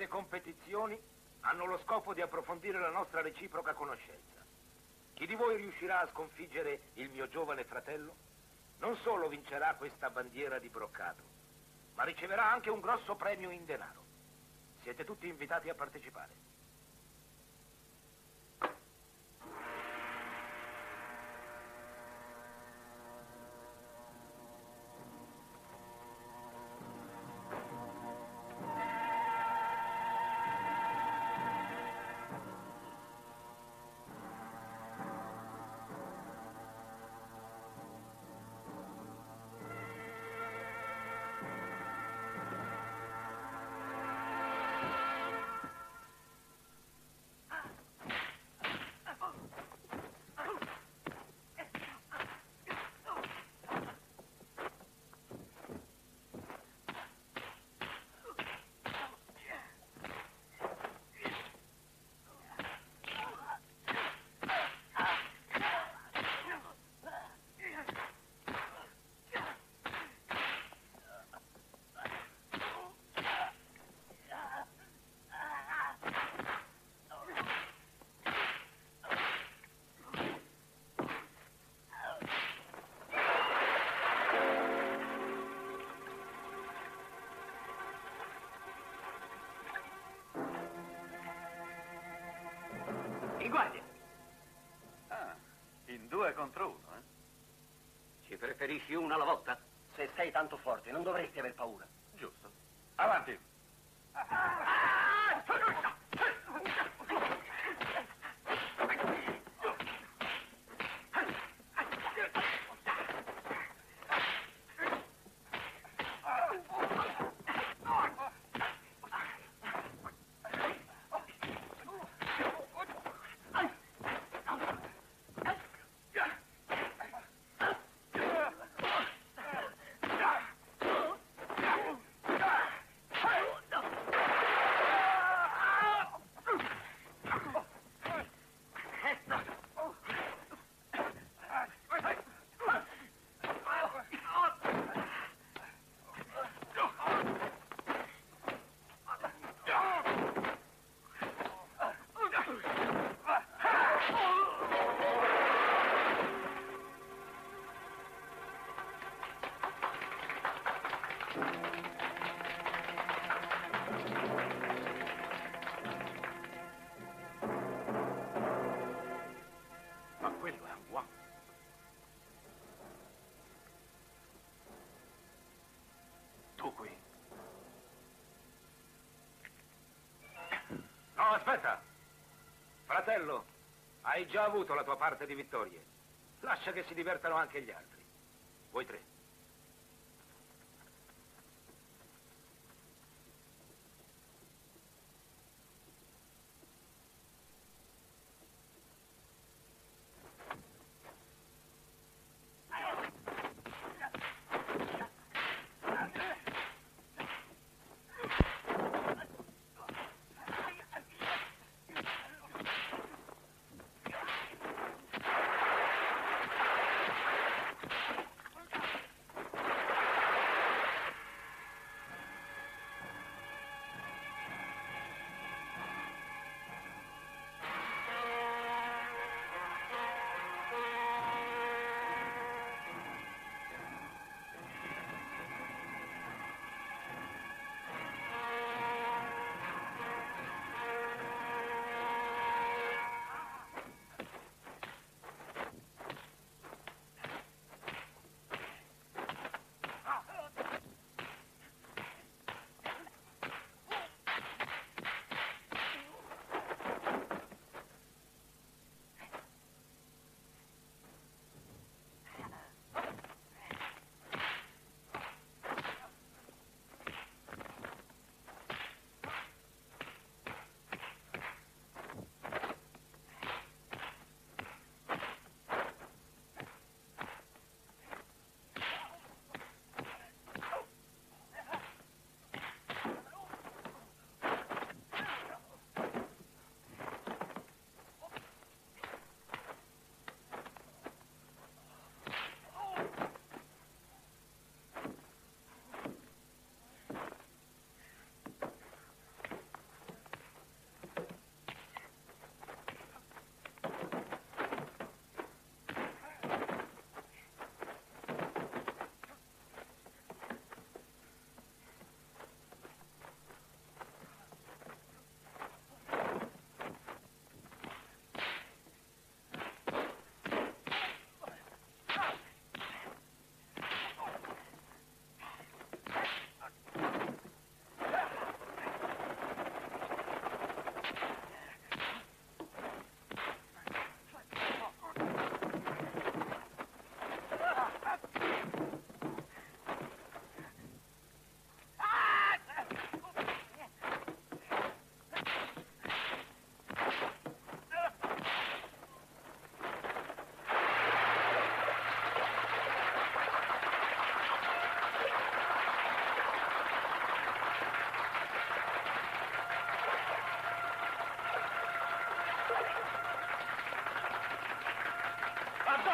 Queste competizioni hanno lo scopo di approfondire la nostra reciproca conoscenza. Chi di voi riuscirà a sconfiggere il mio giovane fratello non solo vincerà questa bandiera di broccato, ma riceverà anche un grosso premio in denaro. Siete tutti invitati a partecipare. Guardia. Ah, in 2 contro 1, eh? Ci preferisci una alla volta? Se sei tanto forte, non dovresti aver paura. Giusto. Avanti. Aspetta! Fratello, hai già avuto la tua parte di vittorie. Lascia che si divertano anche gli altri. Voi tre.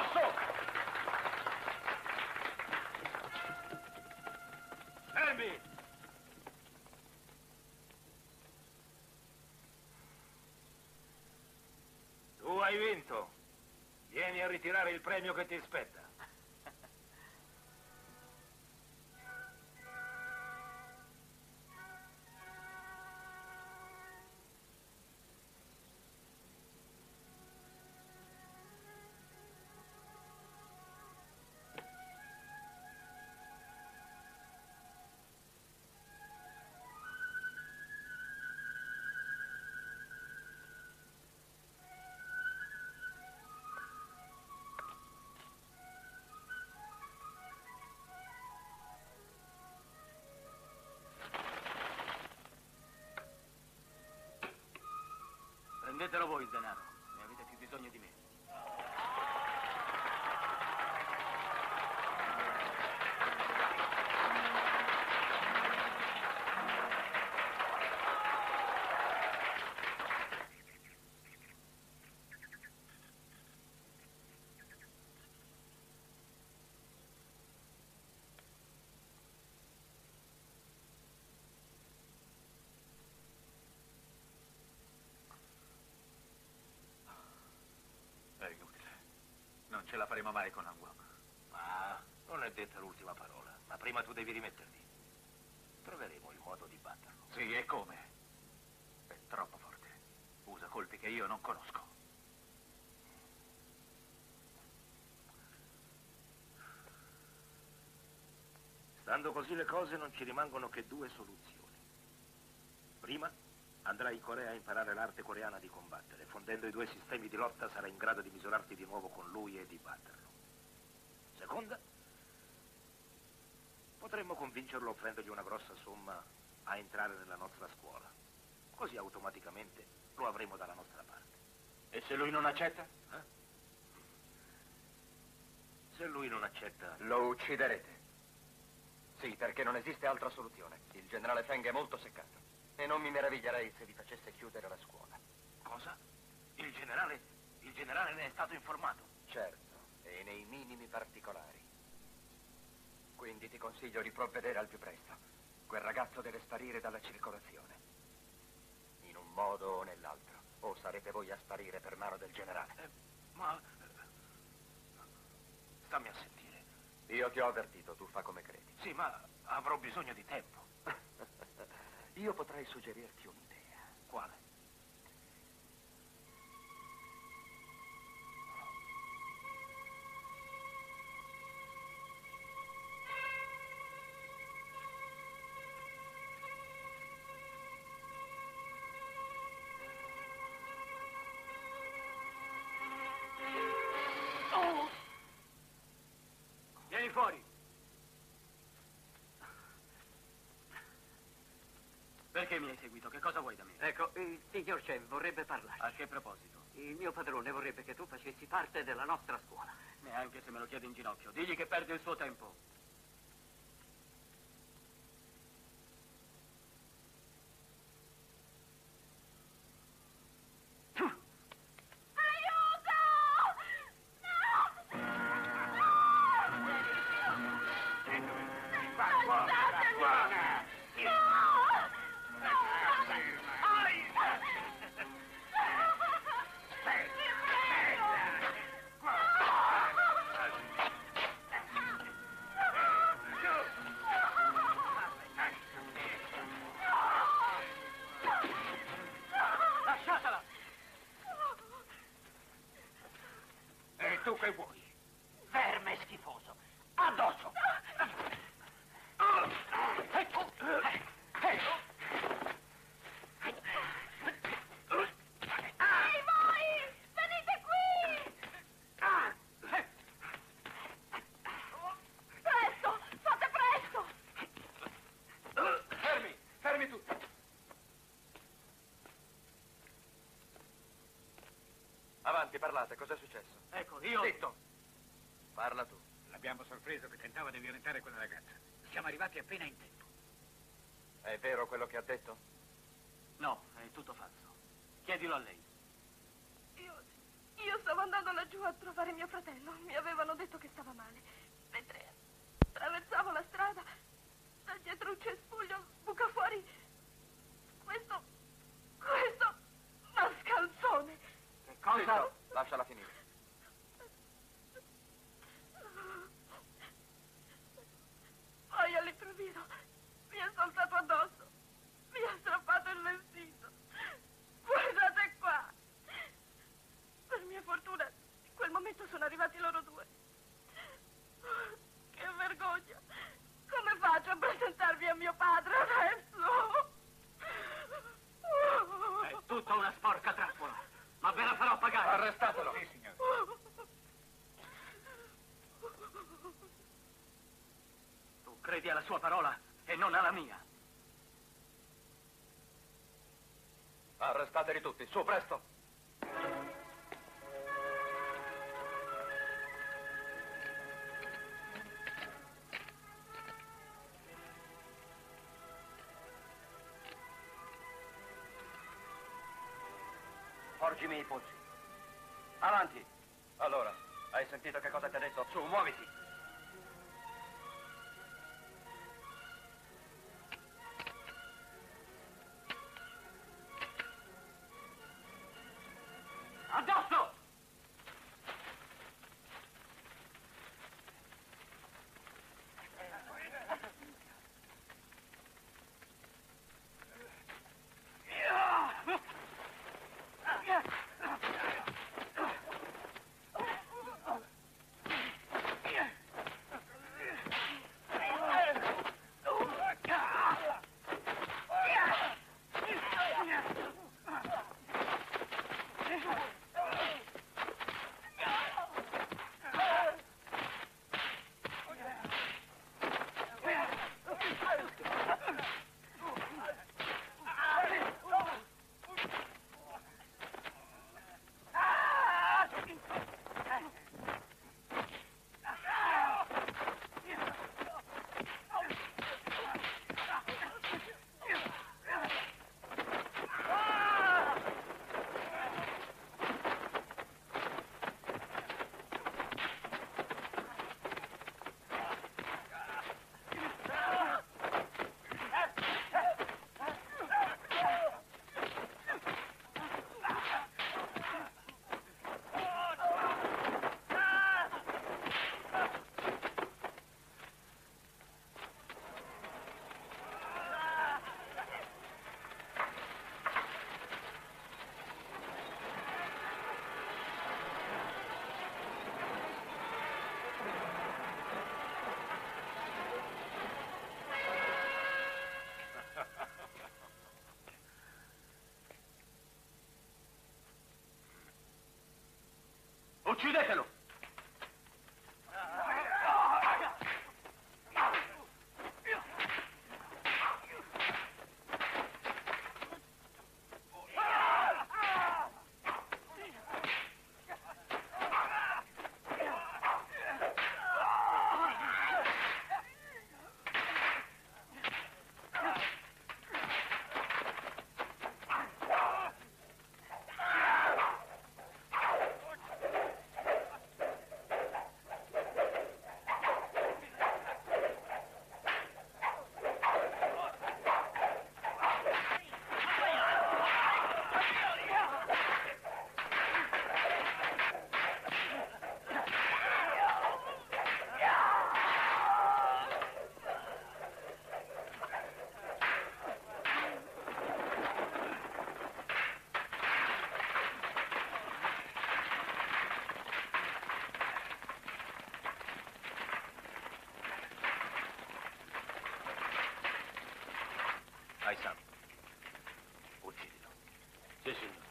Rosso! Fermi! Tu hai vinto. Vieni a ritirare il premio che ti spetta. Prendetelo voi il denaro, ne avete più bisogno di me. È inutile. Non ce la faremo mai con Anguam. Ma non è detta l'ultima parola. Ma prima tu devi rimetterti. Troveremo il modo di batterlo. Sì, e come? È troppo forte. Usa colpi che io non conosco. Stando così le cose non ci rimangono che due soluzioni. Prima, andrai in Corea a imparare l'arte coreana di combattere. Fondendo i due sistemi di lotta sarai in grado di misurarti di nuovo con lui e di batterlo. Seconda, potremmo convincerlo offrendogli una grossa somma a entrare nella nostra scuola. Così automaticamente lo avremo dalla nostra parte. E se lui non accetta? Se lui non accetta... Lo ucciderete. Sì, perché non esiste altra soluzione. Il generale Feng è molto seccato. E non mi meraviglierei se vi facesse chiudere la scuola. Cosa? Il generale ne è stato informato? Certo, e nei minimi particolari. Quindi ti consiglio di provvedere al più presto. Quel ragazzo deve sparire dalla circolazione. In un modo o nell'altro. O sarete voi a sparire per mano del generale. Stammi a sentire. Io ti ho avvertito, tu fa come credi. Sì, ma avrò bisogno di tempo. Io potrei suggerirti un'idea. Quale? Vieni fuori! Perché mi hai seguito? Che cosa vuoi da me? Ecco, il signor Chen vorrebbe parlare. A che proposito? Il mio padrone vorrebbe che tu facessi parte della nostra scuola. Neanche se me lo chiede in ginocchio. Digli che perde il suo tempo. E tu che vuoi? Verme schifoso! Addosso! Ehi voi! Venite qui! Presto! Fate presto! Fermi! Fermi tutti! Avanti, parlate, cos'è successo? Ecco, io... Zitto! Parla tu. L'abbiamo sorpreso che tentava di violentare quella ragazza. Siamo arrivati appena in tempo. È vero quello che ha detto? No, è tutto falso. Chiedilo a lei. Io stavo andando laggiù a trovare mio fratello. Mi avevano detto che stava male. Mentre attraversavo la strada, da dietro un cespuglio buca fuori questo mascalzone. Che cosa? Lasciala finire. Poi all'improvviso mi è saltato addosso, mi ha strappato il vestito. Guardate qua. Per mia fortuna, in quel momento sono arrivati loro due. Che vergogna. Come faccio a presentarvi a mio padre adesso? È tutta una sporca trappola, ma ve la farò pagare. Arrestatelo. Sì, signore. Tu credi alla sua parola e non alla mia. Arrestateli tutti, su, presto. Porgimi i polsi. Avanti. Allora, hai sentito che cosa ti ha detto? Su, muoviti. Addosso! Uccidetelo! Aisan, uccidilo. Sì, signore.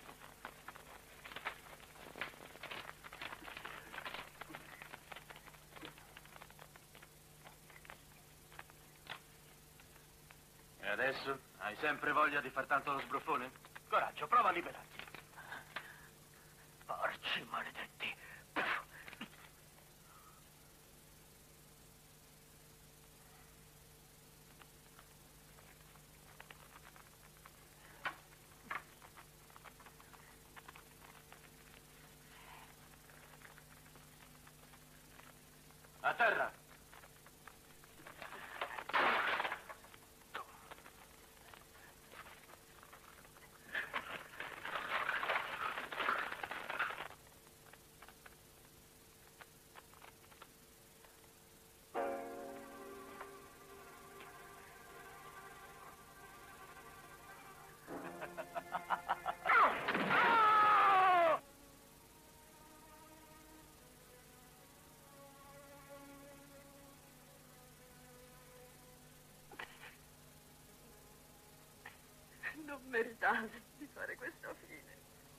E adesso? Hai sempre voglia di far tanto lo sbruffone? Coraggio, prova a liberarti. Porci maledetti. A terra! Non meritavi di fare questa fine.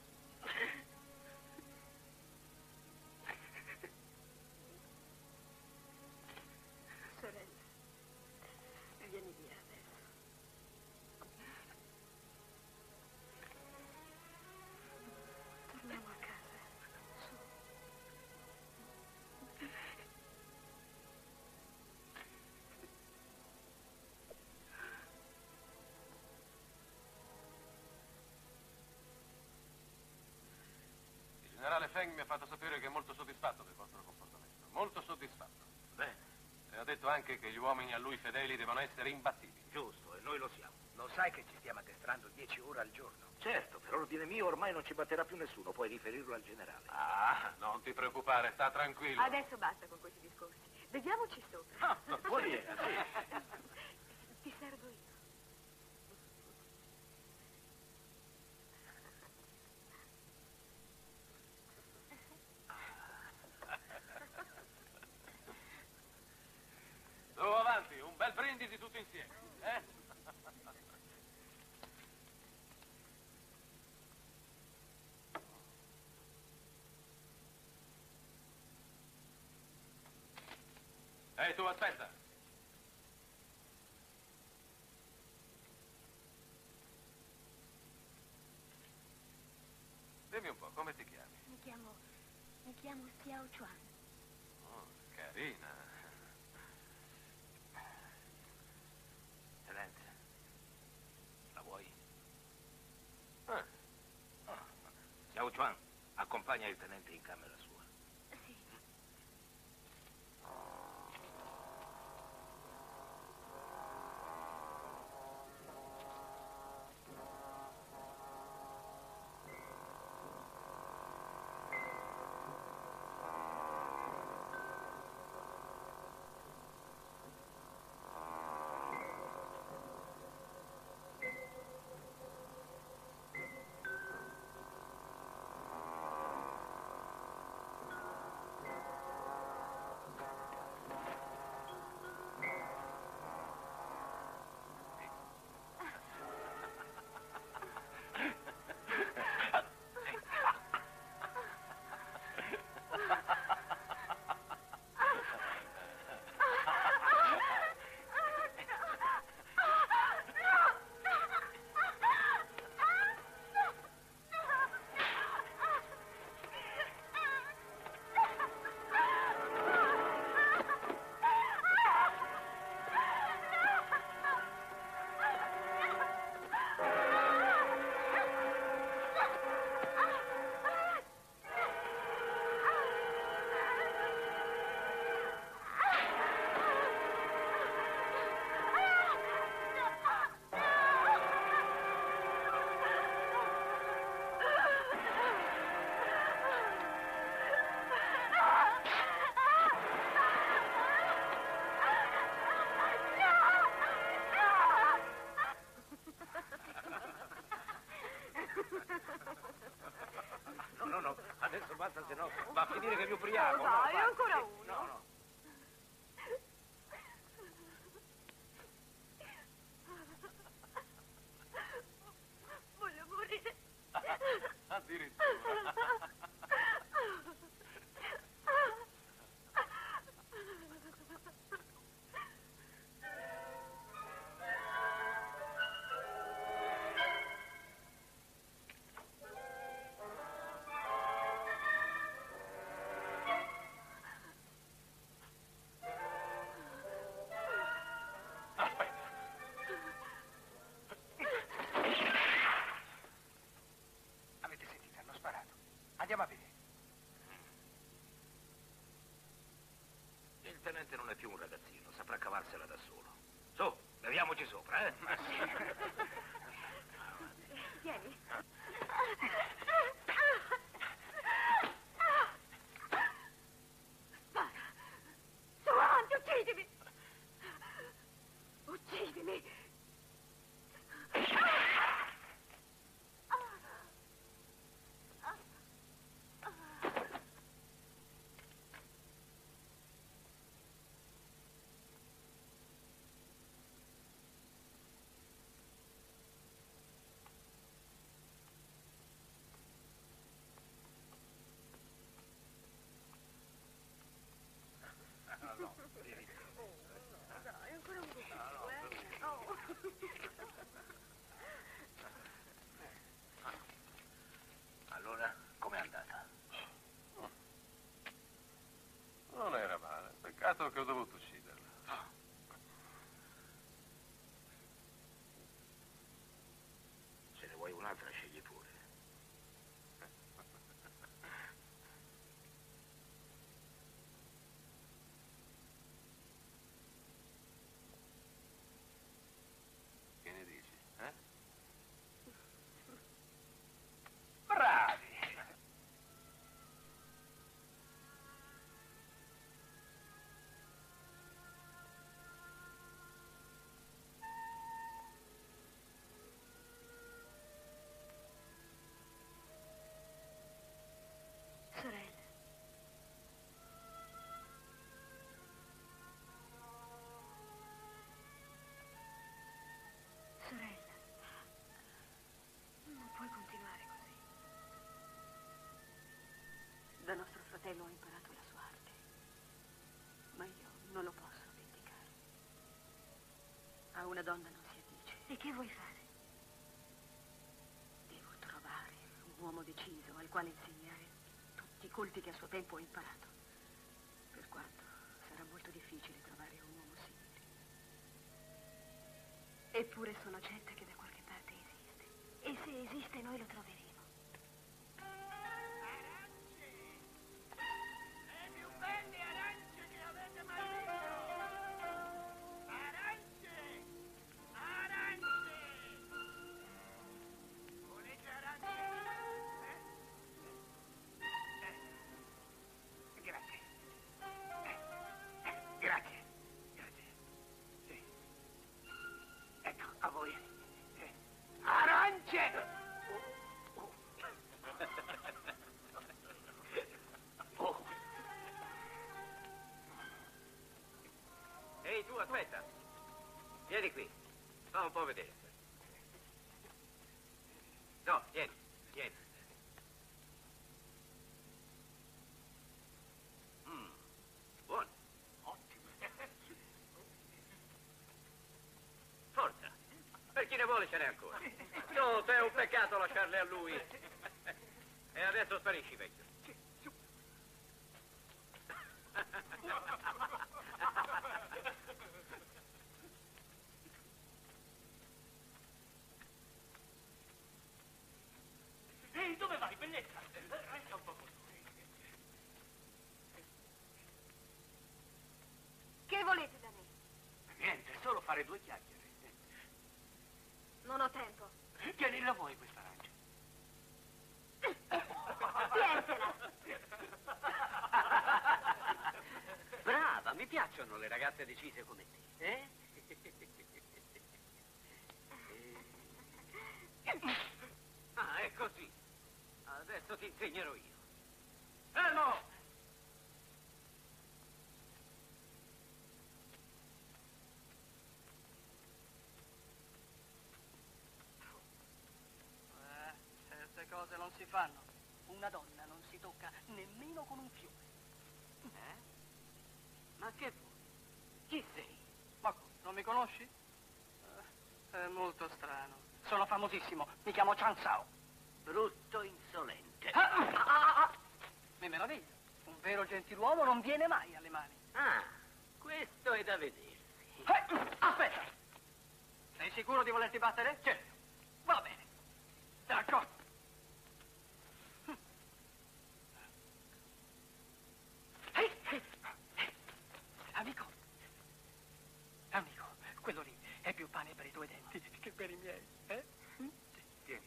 Sorella, vieni via adesso. Torniamo a casa. Su. Il generale Feng mi ha fatto sapere che è molto soddisfatto del vostro comportamento. Molto soddisfatto. Bene, E ha detto anche che gli uomini a lui fedeli devono essere imbattibili. giusto, e noi lo siamo. Lo sai che ci stiamo addestrando 10 ore al giorno? Certo, per ordine mio ormai non ci batterà più nessuno, puoi riferirlo al generale. Ah, non ti preoccupare, sta tranquillo. Adesso basta con questi discorsi. Beviamoci sopra. Buonasera, sì. Ti servo io. Su, avanti, un bel brindisi tutti insieme, eh? Ehi, tu aspetta. Dimmi un po', come ti chiami? Mi chiamo Xiao Chuan. Oh, carina. Tenente, la vuoi? Ah, Xiao Chuan, accompagna il tenente in camera sua. Sì. No, adesso basta, se no va a finire che mi ubriaco. No, No, dai, basta. ancora uno. No. Voglio morire. addirittura. Avete sentito? Hanno sparato. Andiamo a vedere. Il più un ragazzino, saprà cavarsela da solo. Su, beviamoci sopra, eh? Ma sì. Vieni. Spara. Su, avanti, uccidimi. Uccidimi. Dai, ancora un pochino, eh? Oh. Allora, com'è andata? Non era male. Peccato che ho dovuto ucciderla. Se ne vuoi un'altra, scegli pure. Che ne dici, eh? Bravi! Sorella. Sorella. Non puoi continuare così. Da nostro fratello ho imparato la sua arte. Ma io non lo posso vendicare. A una donna non si addice. E che vuoi fare? Devo trovare un uomo deciso al quale insegnare tutti i colpi che a suo tempo ho imparato. Per quanto sarà molto difficile trovare un uomo simile. Eppure sono certa che da qualche parte esiste. E se esiste noi lo troveremo. Le più belle arance che avete mai visto! Arance! Arance! Volete arance? Grazie. Grazie. Grazie. Sì. Ecco, a voi. Arance! Oh. Ehi, tu, aspetta. Vieni qui. Fa un po' vedere. No, vieni, vieni. Buono. Ottimo. Forza. Per chi ne vuole ce n'è ancora. No, è un peccato lasciarle a lui. E adesso sparisci, vecchio. Ehi, dove vai, bellezza? Resta un po' con lui. Che volete da me? Niente, solo fare due chiacchiere. Non ho tempo. Tienila vuoi questa arancia? Tientela. Brava, mi piacciono le ragazze decise come te, eh? Ah, è così. Adesso ti insegnerò io. Fermo! Certe cose non si fanno. Una donna non si tocca nemmeno con un fiume. Ma che vuoi? Chi sei? Ma non mi conosci? È molto strano. Sono famosissimo. Mi chiamo Chan Sao. Brutto insolente. Mi meraviglio. Un vero gentiluomo non viene mai alle mani. Ah, questo è da vedersi. Aspetta! Sei sicuro di volerti battere? Certo. Va bene. D'accordo. Amico, cari miei, eh? Tieni.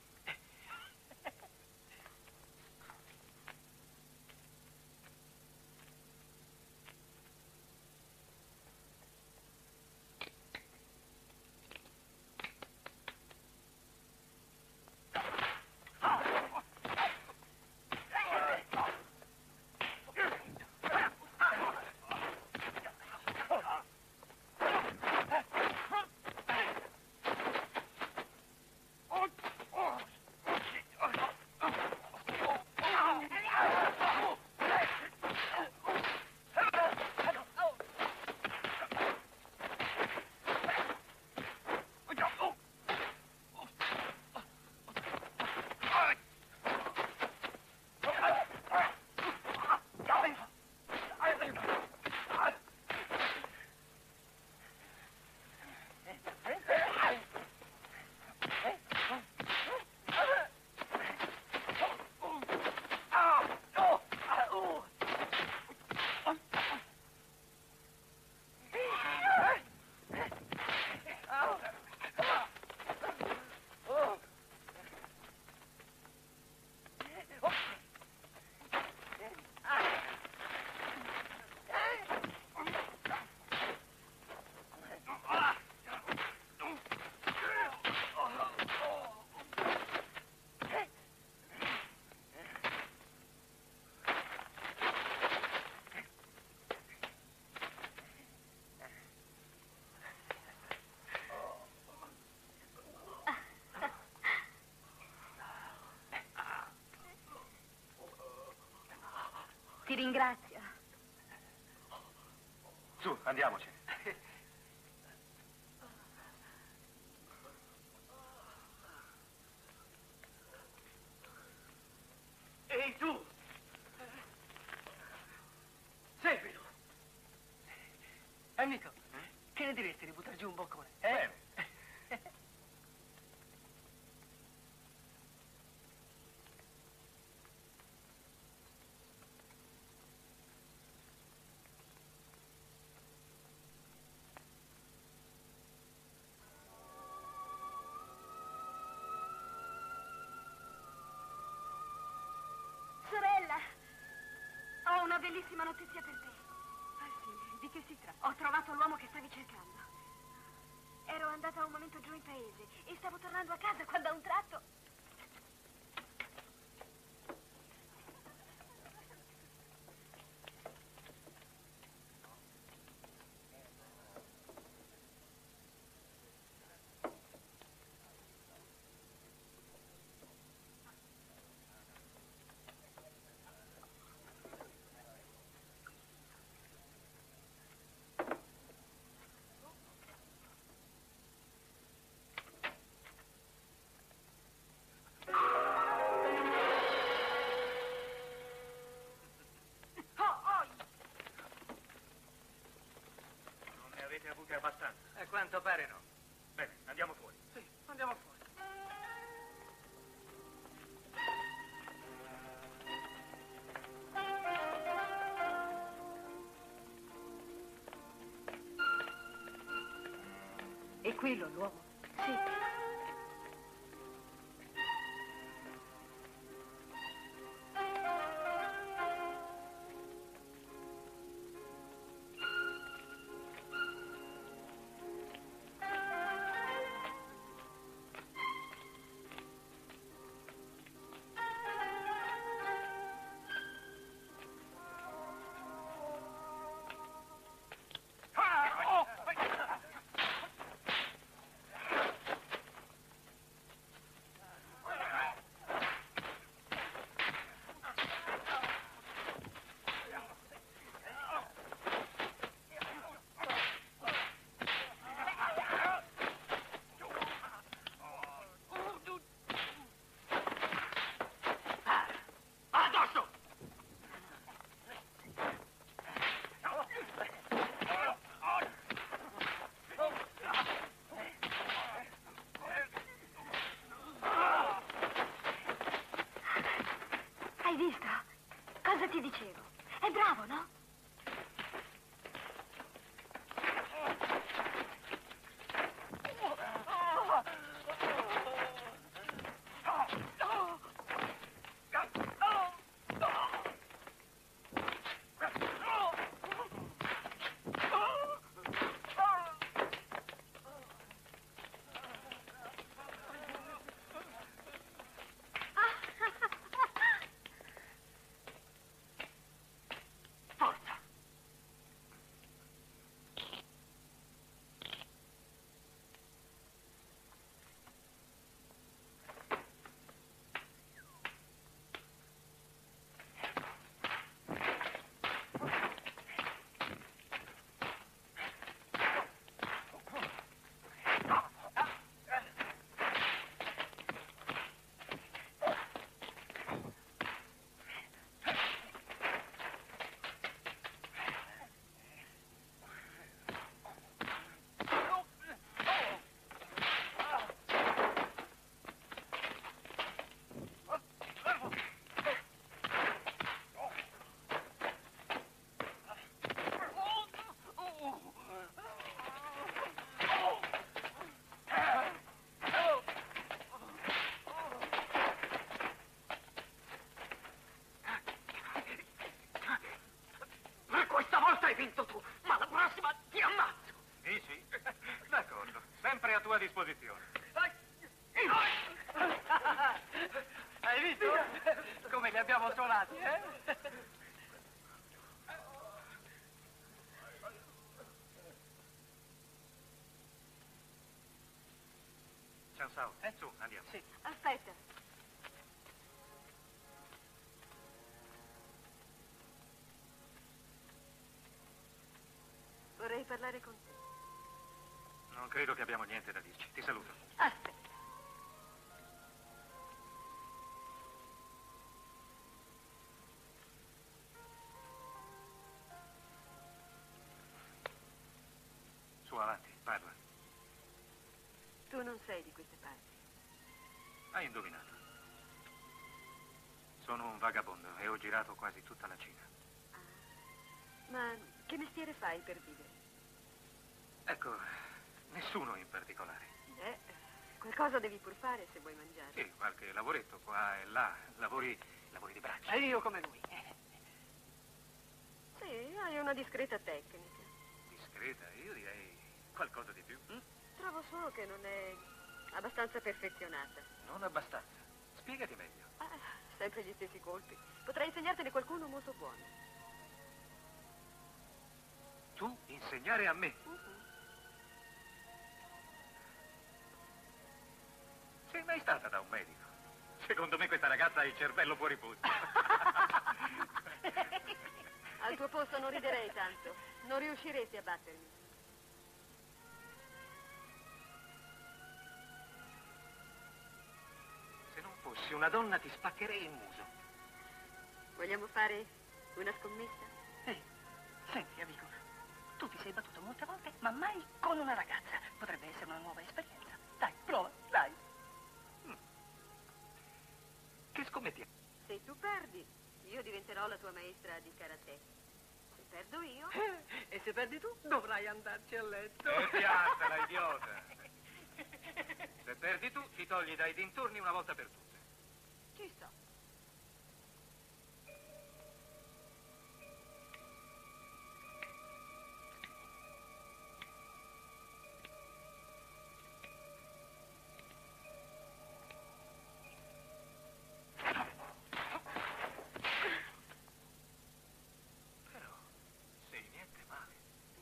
Ti ringrazio. Su, andiamoci. Ehi, tu! Seguilo! Amico, che ne diresti di buttare giù un boccone? Bene. Sorella, ho una bellissima notizia per te. Ah sì, di che si tratta? Ho trovato l'uomo che stavi cercando. Ero andata un momento giù in paese e stavo tornando a casa quando a un tratto... Avete avute abbastanza. A quanto pare no. Bene, andiamo fuori. Sì, andiamo fuori. E quello l'uomo? Sì. Hai visto? Cosa ti dicevo? È bravo, no? li abbiamo suonati, eh? Ciao, Sao. Su, andiamo. Sì. Aspetta. Vorrei parlare con te. Non credo che abbiamo niente da dirci. Ti saluto. Aspetta. Su, avanti, parla. Tu non sei di queste parti. Hai indovinato. Sono un vagabondo e ho girato quasi tutta la Cina. Ma che mestiere fai per vivere? Ecco, nessuno in particolare. Qualcosa devi pur fare se vuoi mangiare. Sì, qualche lavoretto qua e là, lavori di braccia. E io come lui. Sì, hai una discreta tecnica. Discreta, io direi qualcosa di più. Trovo solo che non è abbastanza perfezionata. Non abbastanza. Spiegati meglio. Sempre gli stessi colpi. Potrei insegnartene qualcuno molto buono. Tu insegnare a me? Sei mai stata da un medico? Secondo me questa ragazza ha il cervello fuori posto. Al tuo posto non riderei tanto. Non riusciresti a battermi. Se non fossi una donna ti spaccherei il muso. Vogliamo fare una scommessa? Senti, amico, tu ti sei battuto molte volte, ma mai con una ragazza. Potrebbe essere una nuova esperienza. Dai, prova, dai. Che scommettiamo? Se tu perdi, io diventerò la tua maestra di karate. Se perdo io... E se perdi tu, dovrai andarci a letto. Piantala, idiota. Se perdi tu, ti togli dai dintorni una volta per tutte. Ci sto. Sei niente male.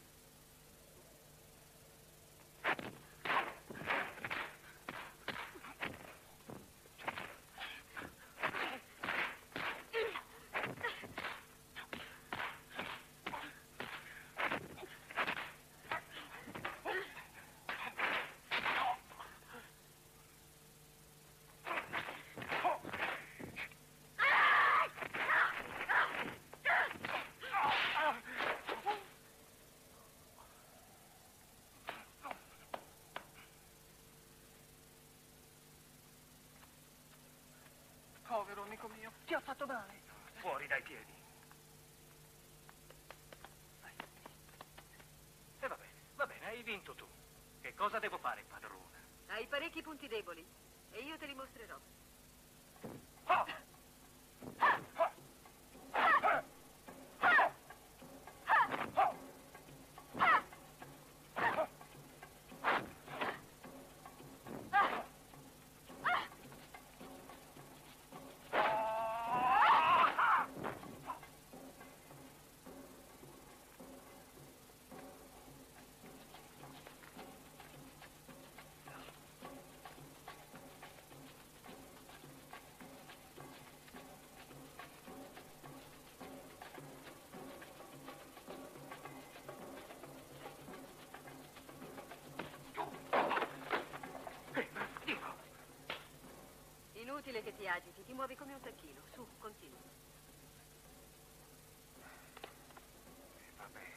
Povero amico mio, ti ha fatto male. Fuori dai piedi. E va bene, hai vinto tu. Che cosa devo fare, padrona? Hai parecchi punti deboli e io te li mostrerò. Inutile che ti agiti, ti muovi come un tacchino. Su, continua. Va bene.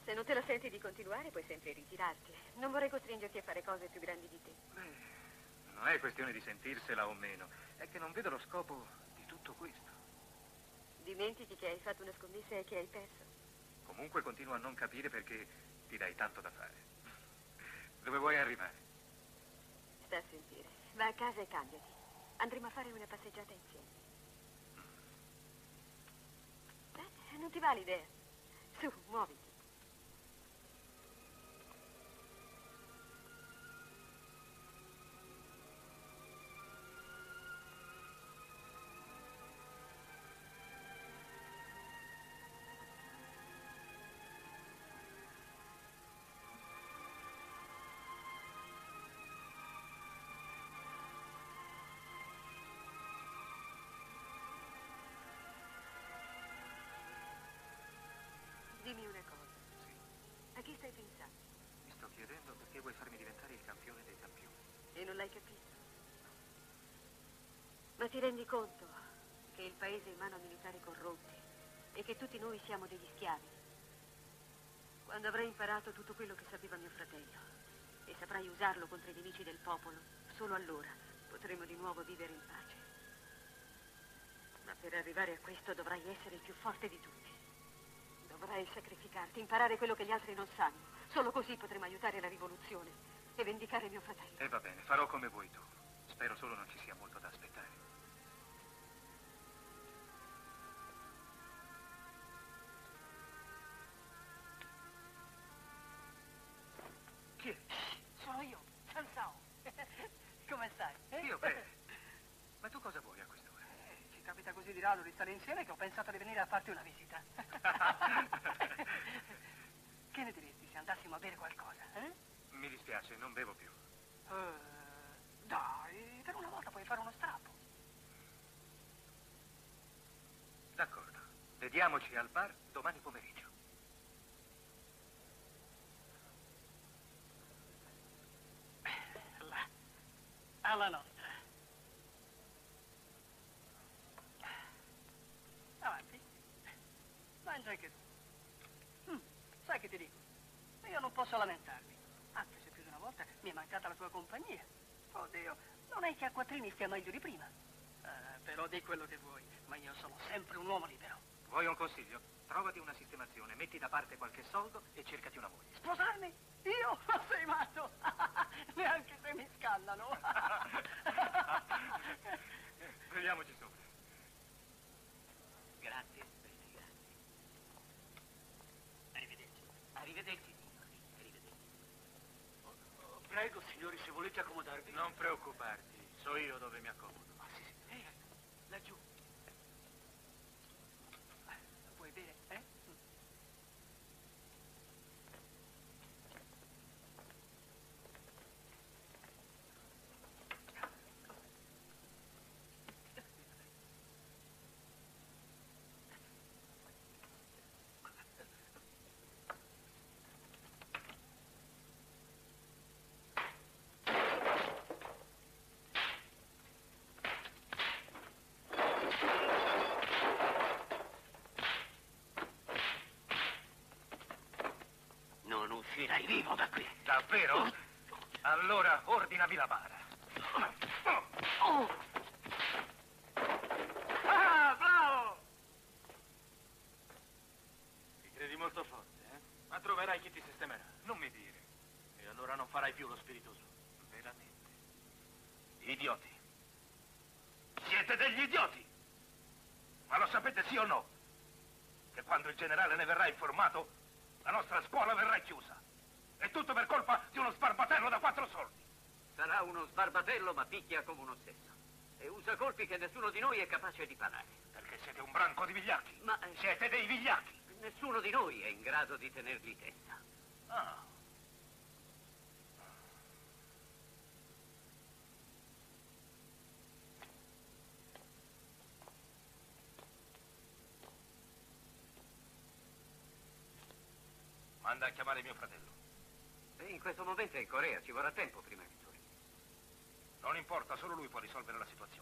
Se non te la senti di continuare, puoi sempre ritirarti. Non vorrei costringerti a fare cose più grandi di te. Beh, non è questione di sentirsela o meno. È che non vedo lo scopo di tutto questo. Dimentichi che hai fatto una scommessa e che hai perso. Comunque continuo a non capire perché ti dai tanto da fare. Dove vuoi arrivare? Sta a sentire. Va a casa e cambiati. Andremo a fare una passeggiata insieme. Non ti va l'idea? Su, muoviti. Dimmi una cosa. Sì. A chi stai pensando? Mi sto chiedendo perché vuoi farmi diventare il campione dei campioni. E non l'hai capito? Ma ti rendi conto che il paese è in mano a militari corrotti e che tutti noi siamo degli schiavi? Quando avrai imparato tutto quello che sapeva mio fratello e saprai usarlo contro i nemici del popolo, solo allora potremo di nuovo vivere in pace. Ma per arrivare a questo dovrai essere il più forte di tutti. Dovrai sacrificarti, imparare quello che gli altri non sanno. Solo così potremo aiutare la rivoluzione e vendicare mio fratello. E va bene, farò come vuoi tu. Spero solo non ci sia molto da aspettare. Chi è? Sono io, Sansao. Come stai? Io bene. Ma tu cosa vuoi a quest'ora? Ci capita così di rado di stare insieme che ho pensato di venire a farti una visita. Che ne diresti se andassimo a bere qualcosa? Mi dispiace, non bevo più. Dai, per una volta puoi fare uno strappo. D'accordo. Vediamoci al bar domani pomeriggio. Alla nostra. Avanti. Mangia anche tu. Sai che ti dico? Io non posso lamentarmi. Anche se più di una volta mi è mancata la tua compagnia. Oddio, non è che a quattrini stia meglio di prima. Però di quello che vuoi, ma io sono sempre un uomo libero. Vuoi un consiglio? Trovati una sistemazione, metti da parte qualche soldo e cercati una moglie. Sposarmi? Io? Ma sei matto? Neanche se mi scannano. Vediamoci sopra. Grazie, bene, grazie. Arrivederci. Arrivederci, signori. Arrivederci. Prego, signori, se volete accomodarvi. Non preoccuparti, so io dove mi accomodo. Sì. Laggiù. Vuoi bere, Non uscirai vivo da qui. Davvero? Allora ordinami la bara. Ah, bravo! Ti credi molto forte, eh? Ma troverai chi ti sistemerà. Non mi dire. E allora non farai più lo spiritoso. Veramente. Idioti. Siete degli idioti! Ma lo sapete sì o no? Che quando il generale ne verrà informato, la nostra scuola verrà chiusa. È tutto per colpa di uno sbarbatello da 4 soldi. Sarà uno sbarbatello, ma picchia come un ossesso. E usa colpi che nessuno di noi è capace di parare. Perché siete un branco di vigliacchi. Ma Siete dei vigliacchi. nessuno di noi è in grado di tenergli testa. Ah. Manda a chiamare mio fratello. E in questo momento è in Corea, ci vorrà tempo prima che torni. Non importa, solo lui può risolvere la situazione.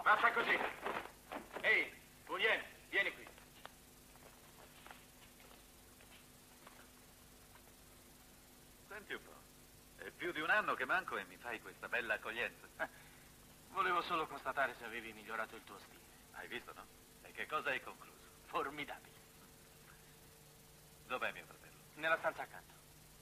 Faccia così. Ehi, Julien, vieni qui. Senti un po', è più di un anno che manco e mi fai questa bella accoglienza. Volevo solo constatare se avevi migliorato il tuo stile. Hai visto, no? E che cosa hai concluso? Formidabile. Dov'è mio fratello? Nella stanza accanto.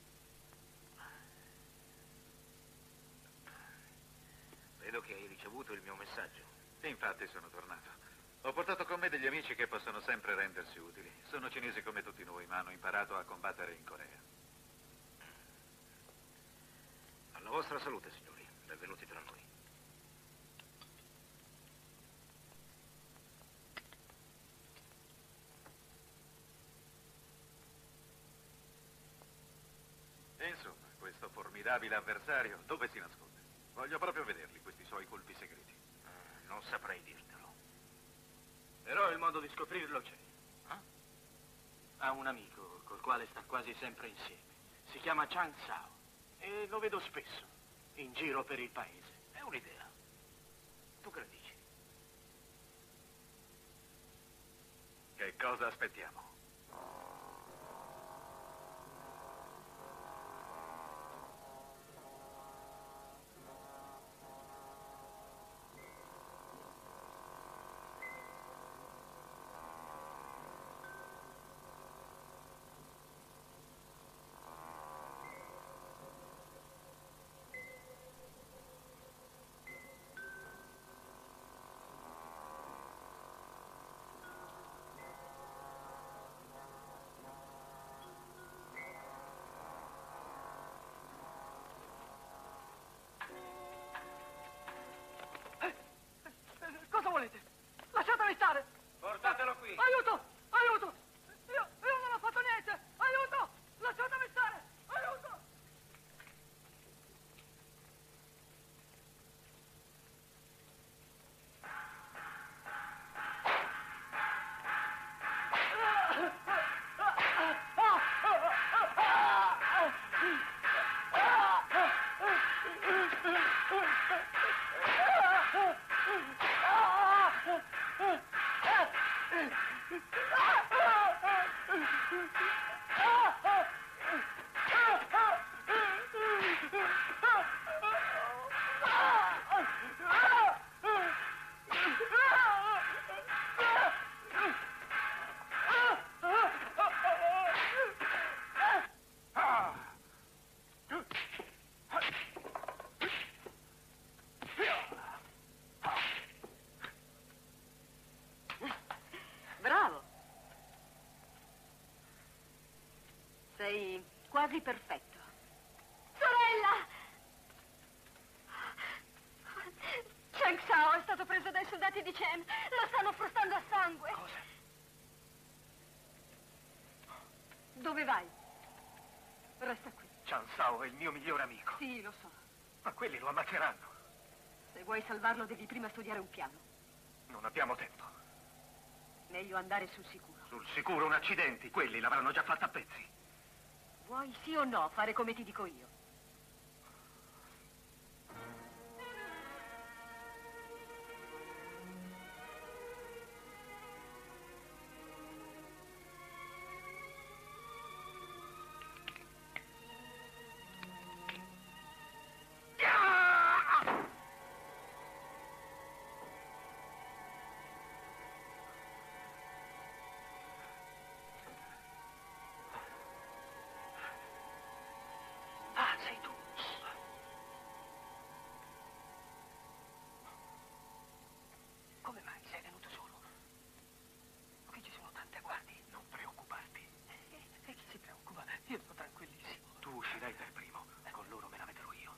Vedo che hai ricevuto il mio messaggio. Infatti sono tornato. Ho portato con me degli amici che possono sempre rendersi utili. Sono cinesi come tutti noi, ma hanno imparato a combattere in Corea. Alla vostra salute, signori. Benvenuti tra noi. E insomma, questo formidabile avversario dove si nasconde? Voglio proprio vederli, questi suoi colpi segreti. Non saprei dirtelo. Però il modo di scoprirlo c'è. Ha un amico col quale sta quasi sempre insieme. Si chiama Chang Sao e lo vedo spesso in giro per il paese. È un'idea. Tu che ne dici? Che cosa aspettiamo? Cosa volete? Lasciatemi stare! Portatelo qui! Aiuto! Aiuto! Io non ho fatto niente! Aiuto! Lasciatemi stare! Aiuto! Bravo. Sei quasi perfetto. Sorella! Chang Sao è stato preso dai soldati di Chen. Lo stanno frustando a sangue. Cosa? Dove vai? Resta qui. Chang Sao è il mio migliore amico. Sì, lo so. Ma quelli lo ammazzeranno. Se vuoi salvarlo devi prima studiare un piano. Non abbiamo tempo. Meglio andare sul sicuro. Sul sicuro un accidente, quelli l'avranno già fatta a pezzi. Vuoi sì o no fare come ti dico io? Ah, sei tu. Come mai sei venuto solo? Qui ci sono tante guardie. Non preoccuparti. E chi si preoccupa? Io sto tranquillissimo. Tu uscirai per primo. Con loro me la vedrò io.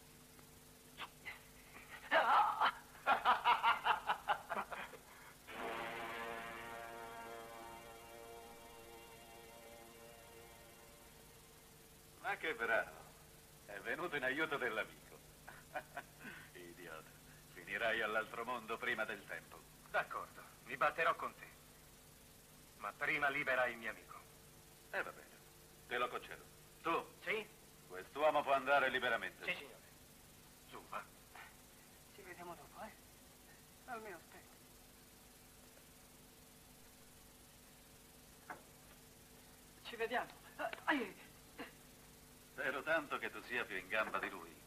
Ma che bravo. È venuto in aiuto dell'amico. Idiota. Finirai all'altro mondo prima del tempo. D'accordo, mi batterò con te. Ma prima libera il mio amico. Va bene. Te lo concedo. Tu? Sì? Quest'uomo può andare liberamente. Sì, signore. Su, va. Ci vediamo dopo, eh? Almeno aspetti. Ci vediamo. Spero tanto che tu sia più in gamba di lui.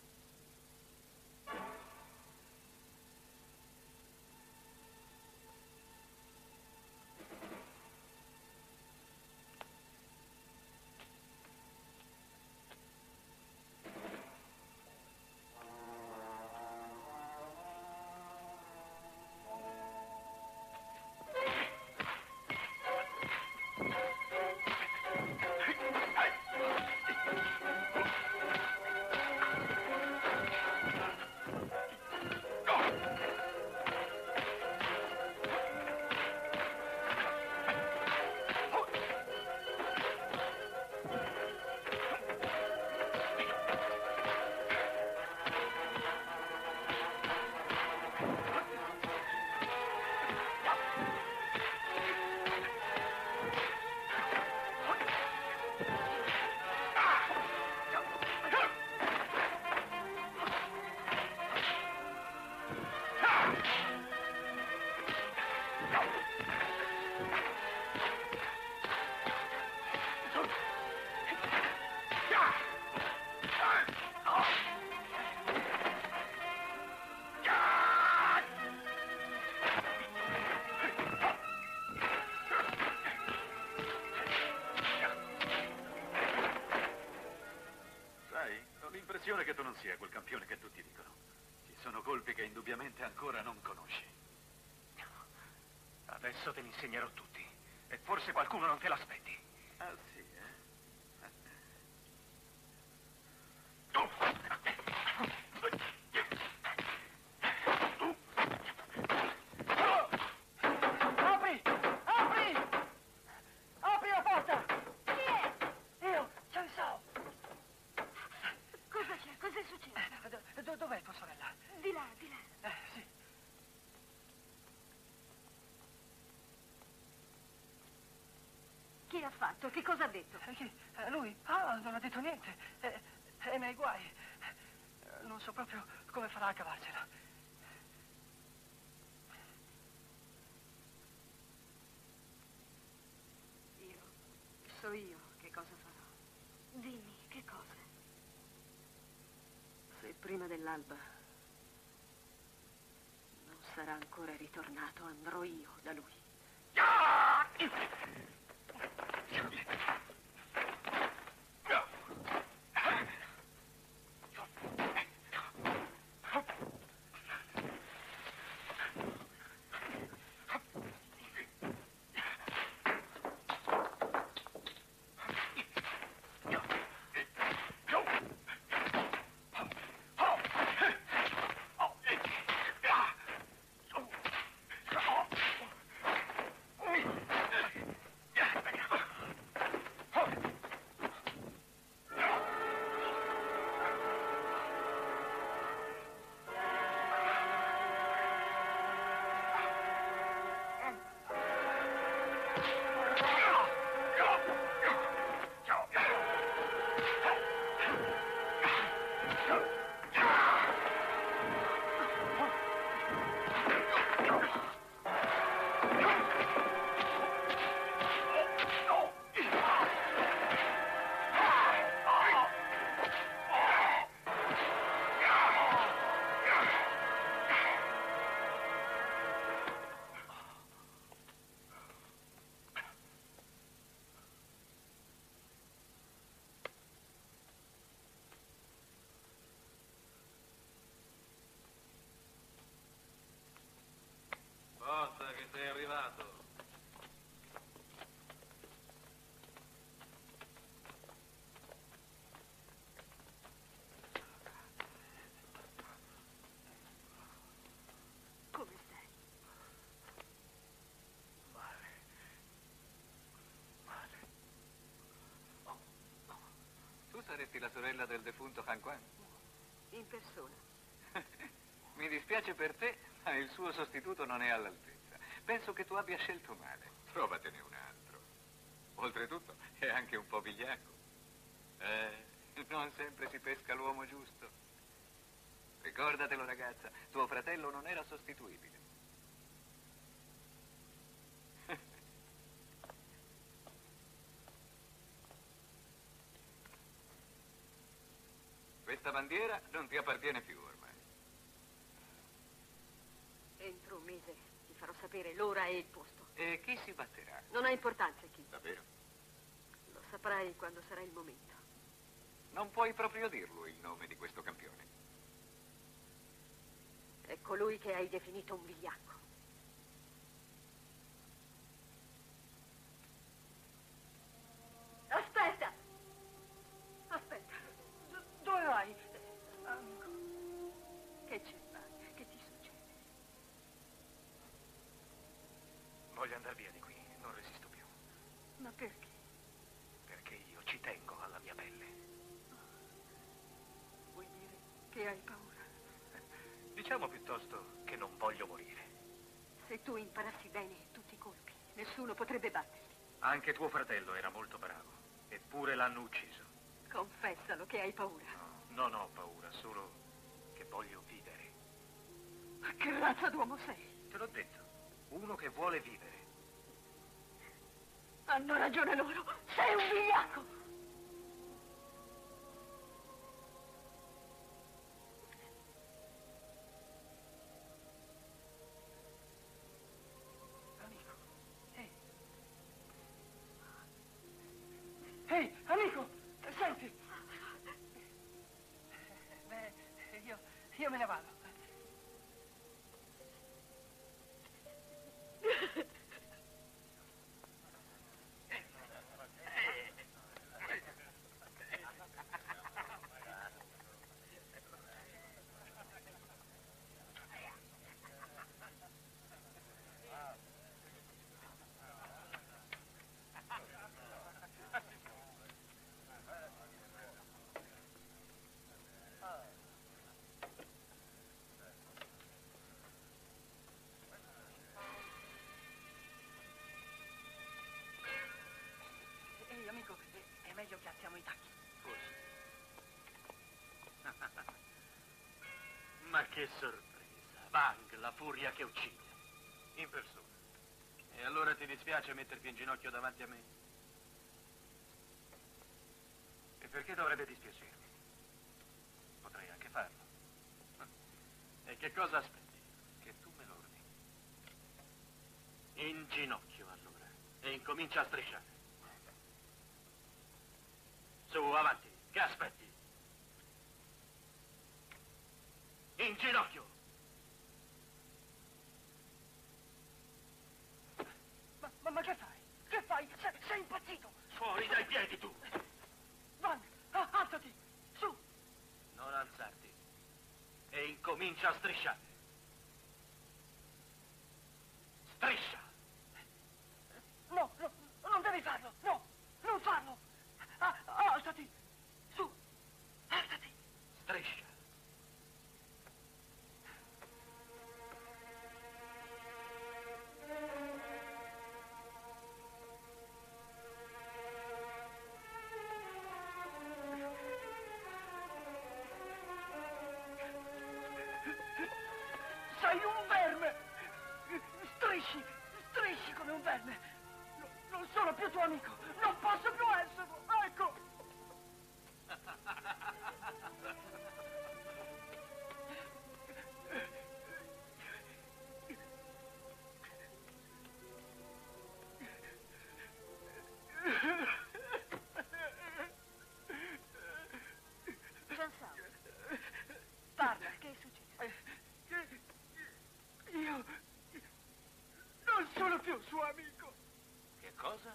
Che tu non sia quel campione che tutti dicono. Ci sono colpi che indubbiamente ancora non conosci. Adesso te li insegnerò tutti. E forse qualcuno non te l'aspetti. Ah, sì, eh? Apri! Apri! Apri la porta! Chi è? Io, Chang Sao. Cosa c'è? Cos'è successo? Dov'è tua sorella? Di là, di là. Sì. Che ha fatto? Che cosa ha detto? Lui? Ah, non ha detto niente. È nei guai. Non so proprio come farà a cavarsela. So io che cosa farò. Dimmi, che cosa? Se prima dell'alba non sarà ancora ritornato, andrò io da lui. Forza che sei arrivato. Come stai? Tu saresti la sorella del defunto Han Quan? In persona. Mi dispiace per te, ma il suo sostituto non è all'altezza. Penso che tu abbia scelto male. Trovatene un altro. Oltretutto, è anche un po' vigliacco. Non sempre si pesca l'uomo giusto. Ricordatelo, ragazza, tuo fratello non era sostituibile. Questa bandiera non ti appartiene più ormai. Entro un mese ti farò sapere l'ora e il posto. E chi si batterà? Non ha importanza chi. Davvero? Lo saprai quando sarà il momento. Non puoi proprio dirlo il nome di questo campione. È colui che hai definito un vigliacco. Aspetta! Aspetta. Dove vai? Amico, che c'è? Che ti succede? Voglio andare via di qui, non resisto più. Ma perché? Perché io ci tengo alla mia pelle. Vuoi dire che hai paura? Diciamo piuttosto che non voglio morire. Se tu imparassi bene tutti i colpi, nessuno potrebbe batterti. Anche tuo fratello era molto bravo, eppure l'hanno ucciso. Confessalo che hai paura. No, non ho paura, solo che voglio vivere. Ma che razza d'uomo sei? Te l'ho detto, uno che vuole vivere. Hanno ragione loro, sei un vigliacco! Ehi, amico, senti. Beh, io me ne vado. Ehi, amico, è meglio che alziamo i tacchi. Forse. Ma che sorpresa. Bang, la furia che uccide. In persona. E allora ti dispiace metterti in ginocchio davanti a me? E perché dovrebbe dispiacermi? Potrei anche farlo. E che cosa aspetti? Che tu me lo ordini. In ginocchio, allora. E incomincia a strisciare. Su, avanti. Che aspetti? In ginocchio! Ma che fai? Che fai? Sei impazzito! Fuori dai piedi, tu! Van, alzati! Su! Non alzarti. E incomincia a strisciare. Striscia! No, non devi farlo! No, non farlo! Alzati! Su! Alzati! Striscia! Sei un verme! Strisci! Strisci come un verme! Non sono più tuo amico! Non posso più esserlo! Ecco! Giansalvo, parla, che è successo? Io non sono più suo amico! Che cosa?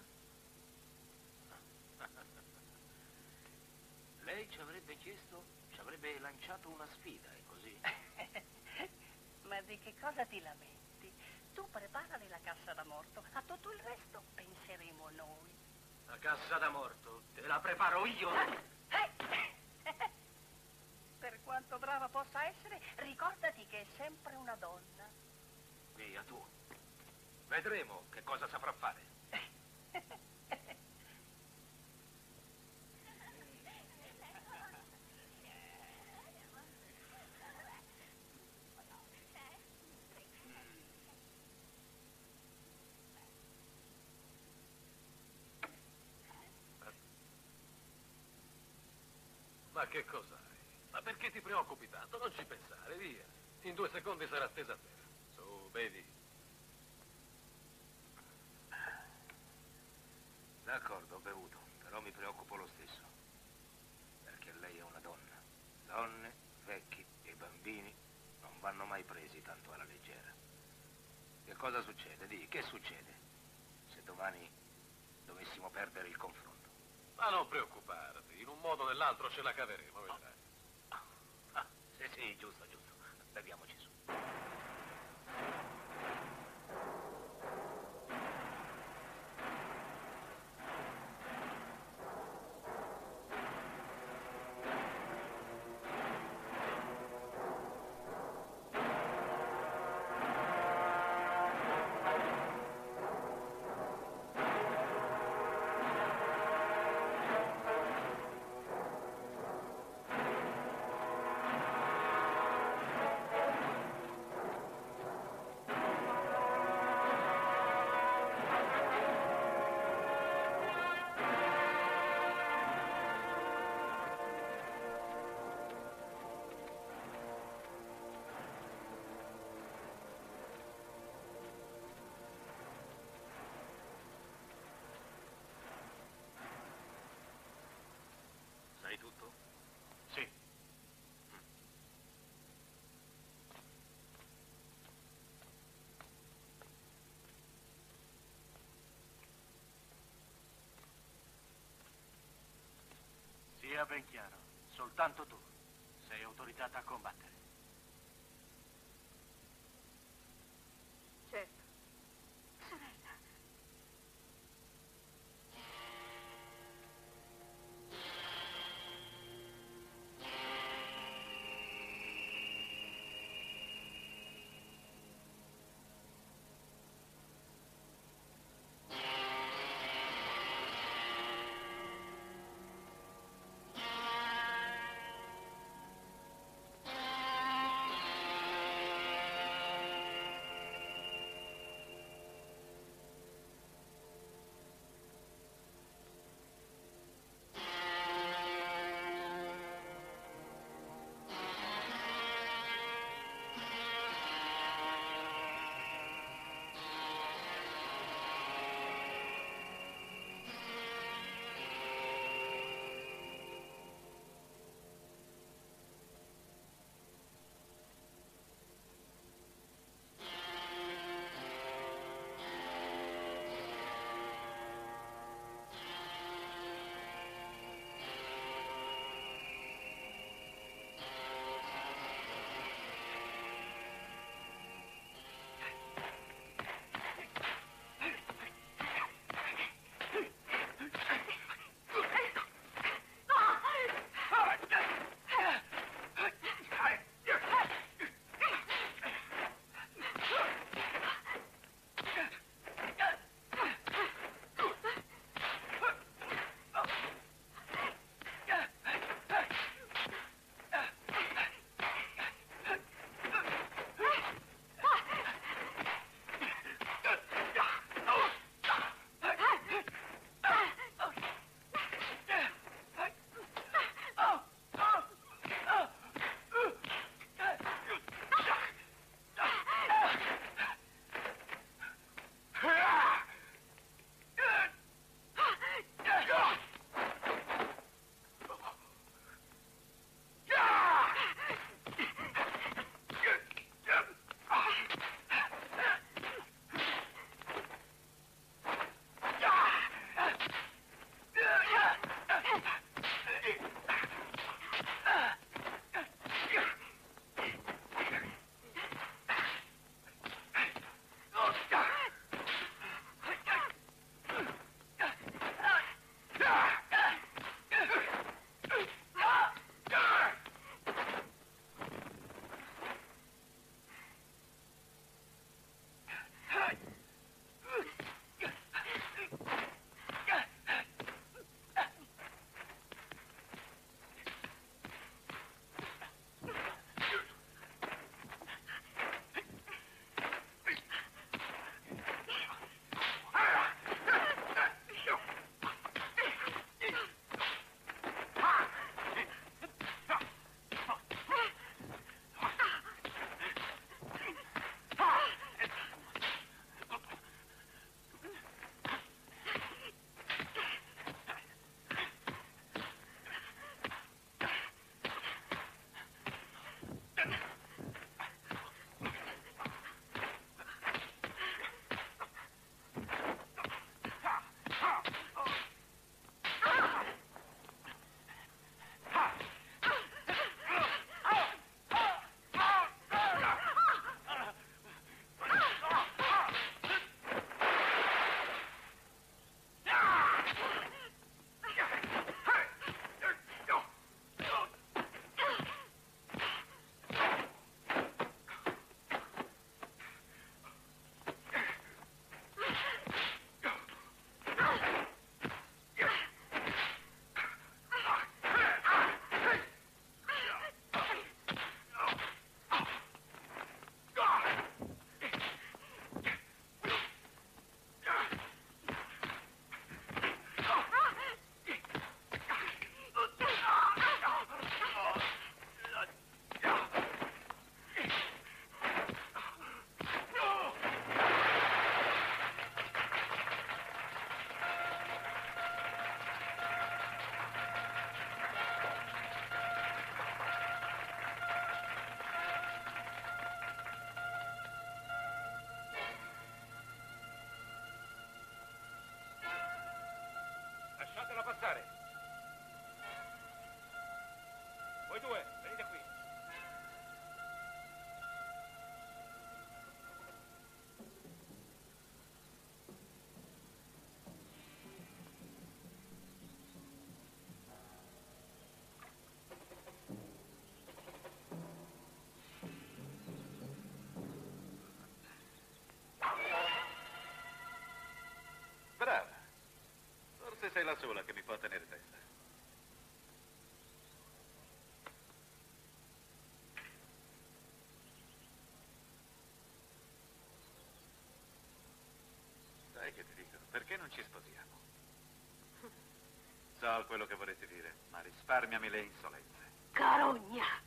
Lei ci avrebbe chiesto, ci avrebbe lanciato una sfida, è così? Ma di che cosa ti lamenti? Tu preparali la cassa da morto, a tutto il resto penseremo noi. La cassa da morto te la preparo io! Per quanto brava possa essere, ricordati che è sempre una donna. Via tu. Vedremo che cosa saprà fare. Ma che cos'hai? Ma perché ti preoccupi tanto? Non ci pensare, via. In 2 secondi sarà stesa a terra. Su, bevi. D'accordo, ho bevuto, però mi preoccupo lo stesso. Perché lei è una donna. Donne, vecchi e bambini non vanno mai presi tanto alla leggera. Che cosa succede? Dì, che succede? Se domani dovessimo perdere il confronto. Ma non preoccuparti, in un modo o nell'altro ce la caveremo, vedrai. Sì, sì, giusto, giusto. Beviamoci su. Sai tutto? Sì. Sia ben chiaro, soltanto tu sei autorizzata a combattere. Certo. Sorella. sei la sola che mi può tenere testa. Sai che ti dico? Perché non ci sposiamo? So quello che vorresti dire, ma risparmiami le insolenze. Carogna!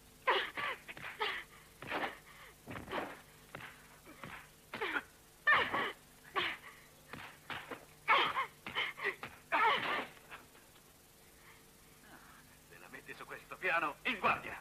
Se la metti su questo piano, in guardia!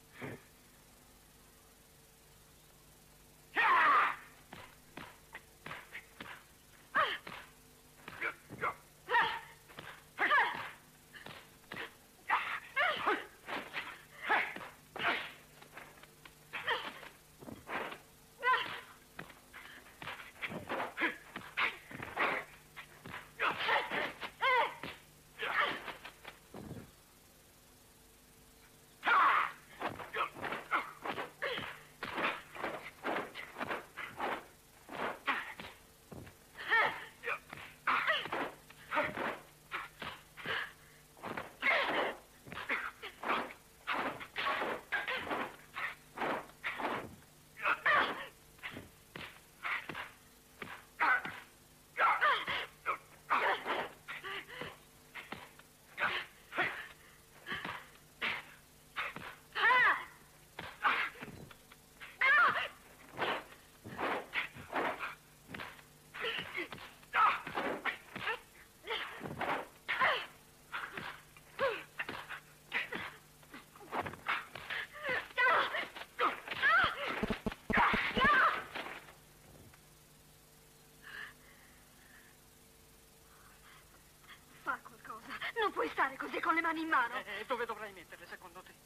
Non puoi stare così con le mani in mano. Dove dovrai metterle, secondo te?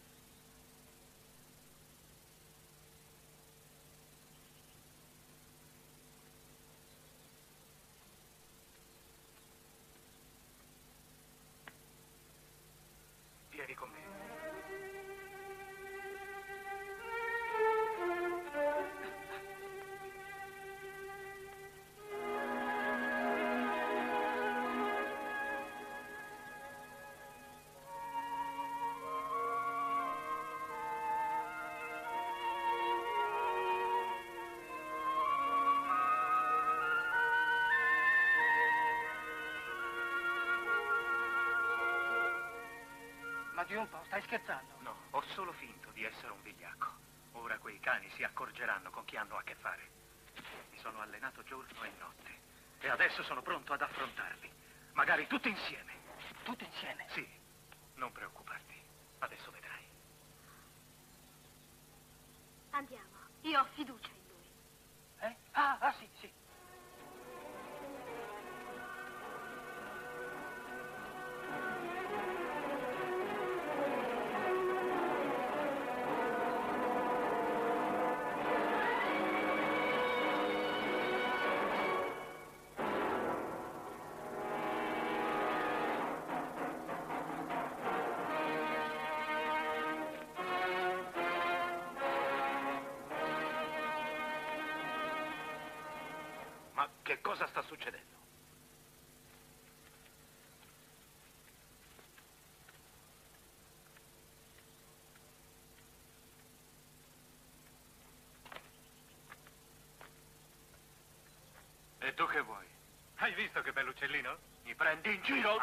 Vieni con me. Ma di un po', stai scherzando? No, ho solo finto di essere un vigliacco. Ora quei cani si accorgeranno con chi hanno a che fare. Mi sono allenato giorno e notte. E adesso sono pronto ad affrontarli. Magari tutti insieme. Tutti insieme? Sì, non preoccuparti. Adesso vedrai. Andiamo. Io ho fiducia in lui. Sì, sì. Ma che cosa sta succedendo? E tu che vuoi? Hai visto che bell'uccellino? Mi prendi in giro?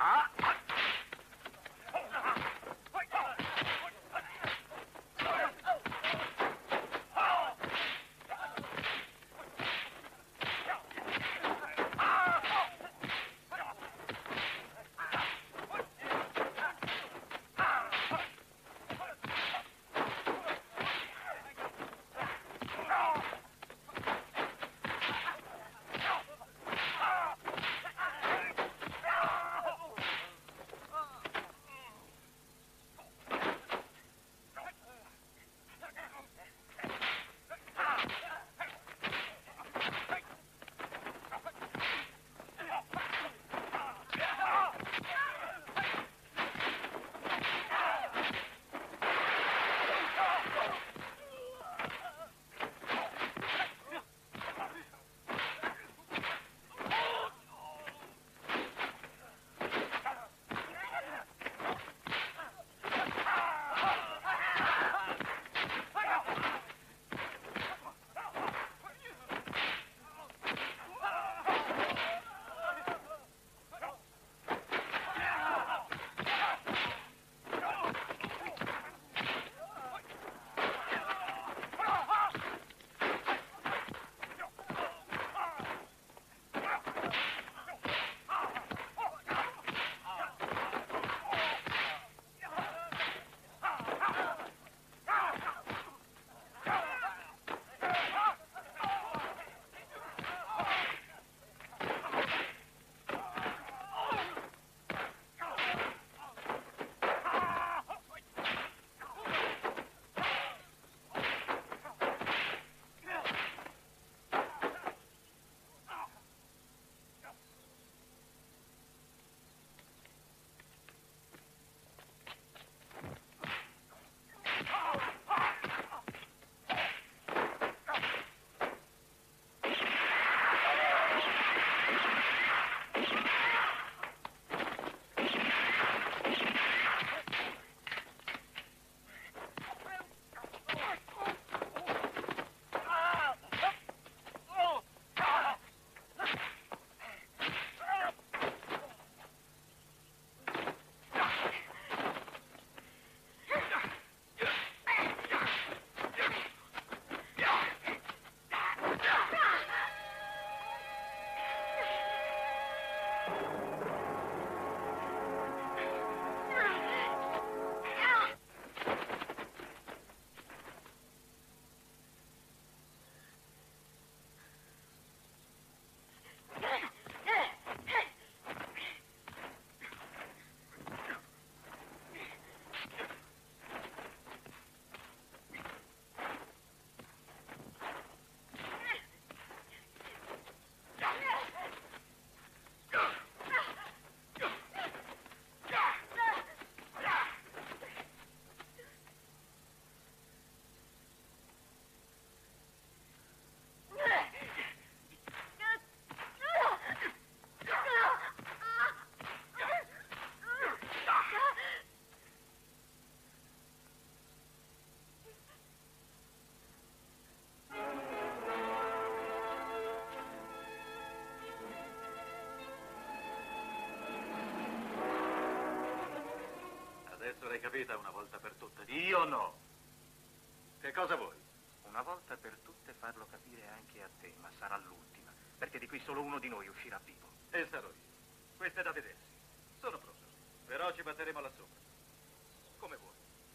capita una volta per tutte? Io no. Che cosa vuoi? Una volta per tutte farlo capire anche a te, ma sarà l'ultima, perché di qui solo uno di noi uscirà vivo. E sarò io. Questo è da vedersi. Sono pronto. Però ci batteremo là sopra. Come vuoi.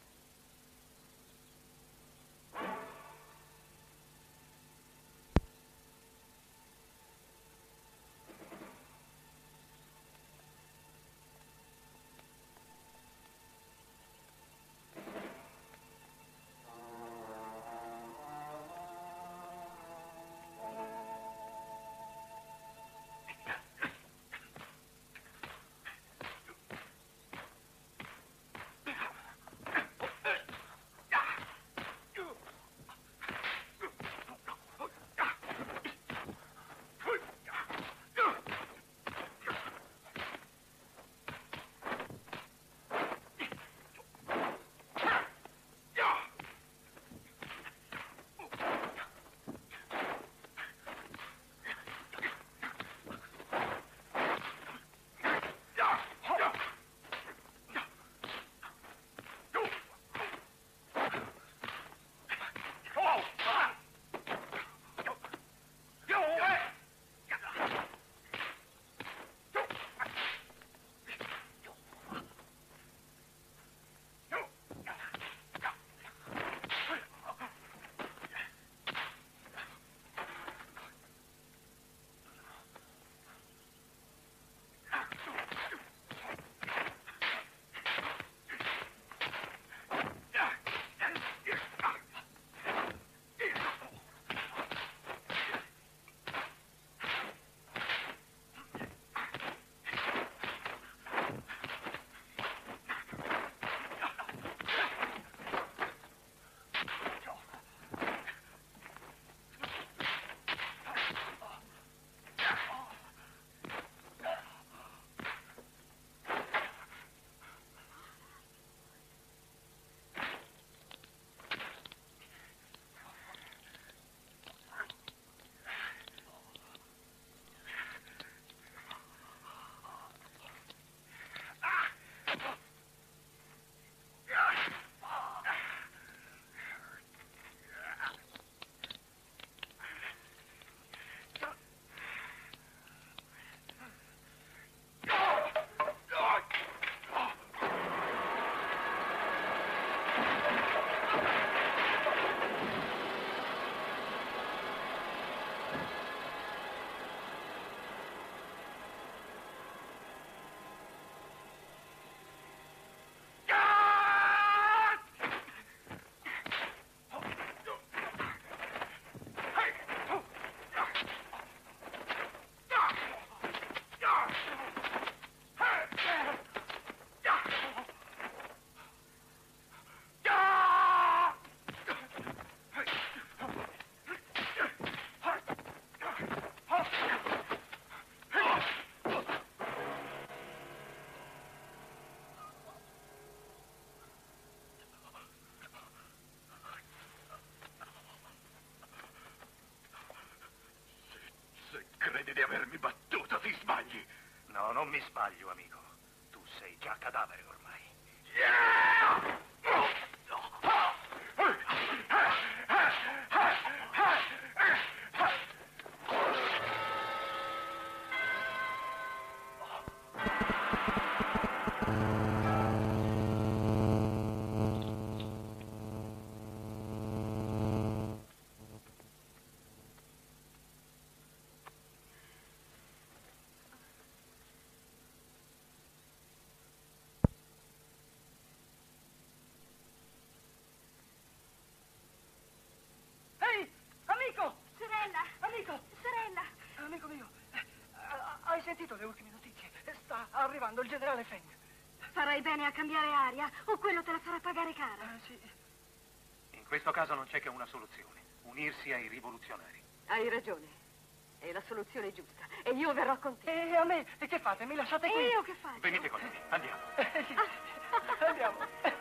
Credi di avermi battuto, ti sbagli. No, non mi sbaglio, amico. Tu sei già cadavere ormai. Hai sentito le ultime notizie? Sta arrivando il generale Feng. Farai bene a cambiare aria o quello te la farà pagare cara. Sì. In questo caso non c'è che una soluzione. Unirsi ai rivoluzionari. Hai ragione. È la soluzione giusta. E io verrò con te. E a me? E che fate? Mi lasciate qui? E io che faccio? Venite con me. Andiamo. Andiamo.